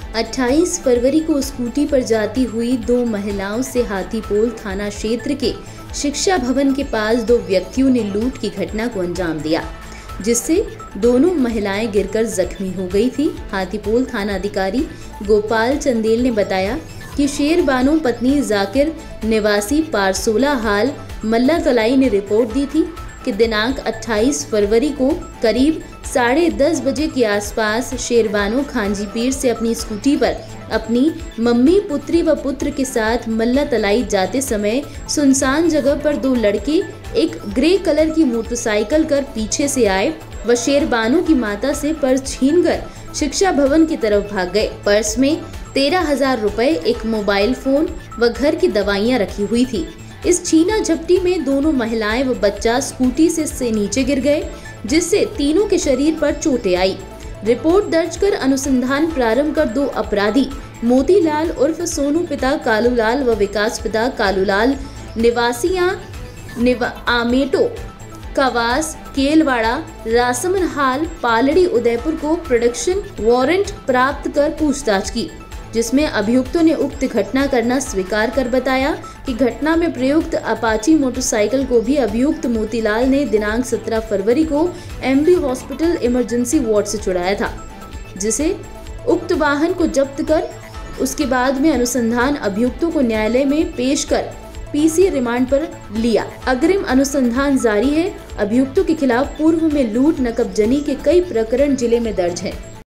28 फरवरी को स्कूटी पर जाती हुई 2 महिलाओं से हाथीपोल थाना क्षेत्र के शिक्षा भवन के पास 2 व्यक्तियों ने लूट की घटना को अंजाम दिया, जिससे दोनों महिलाएं गिरकर जख्मी हो गई थी। हाथीपोल थाना अधिकारी गोपाल चंदेल ने बताया कि शेरबानो पत्नी जाकिर निवासी पारसोला हाल मल्ला तलाई ने रिपोर्ट दी थी कि दिनांक 28 फरवरी को करीब 10:30 बजे के आसपास शेरबानो खांजीपीर से अपनी स्कूटी पर अपनी मम्मी, पुत्री व पुत्र के साथ मल्ला तलाई जाते समय सुनसान जगह पर 2 लड़के एक ग्रे कलर की मोटरसाइकिल कर पीछे से आए व शेरबानो की माता से पर्स छीनकर शिक्षा भवन की तरफ भाग गए। पर्स में 13,000 रुपए, एक मोबाइल फोन व घर की दवाइयां रखी हुई थी। इस छीना झपटी में दोनों महिलाएं व बच्चा स्कूटी से नीचे गिर गए, जिससे तीनों के शरीर पर चोटें आई। रिपोर्ट दर्ज कर अनुसंधान प्रारंभ कर 2 अपराधी मोतीलाल उर्फ सोनू पिता कालूलाल व विकास पिता कालूलाल निवासियां आमेटो कवास केलवाड़ा रासमन हाल पालड़ी उदयपुर को प्रोडक्शन वारंट प्राप्त कर पूछताछ की, जिसमें अभियुक्तों ने उक्त घटना करना स्वीकार कर बताया कि घटना में प्रयुक्त अपाची मोटरसाइकिल को भी अभियुक्त मोतीलाल ने दिनांक 17 फरवरी को एमबी हॉस्पिटल इमरजेंसी वार्ड से छुड़ाया था, जिसे उक्त वाहन को जब्त कर उसके बाद में अनुसंधान अभियुक्तों को न्यायालय में पेश कर पीसी रिमांड पर लिया। अग्रिम अनुसंधान जारी है। अभियुक्तों के खिलाफ पूर्व में लूट, नकबजनी के कई प्रकरण जिले में दर्ज हैं।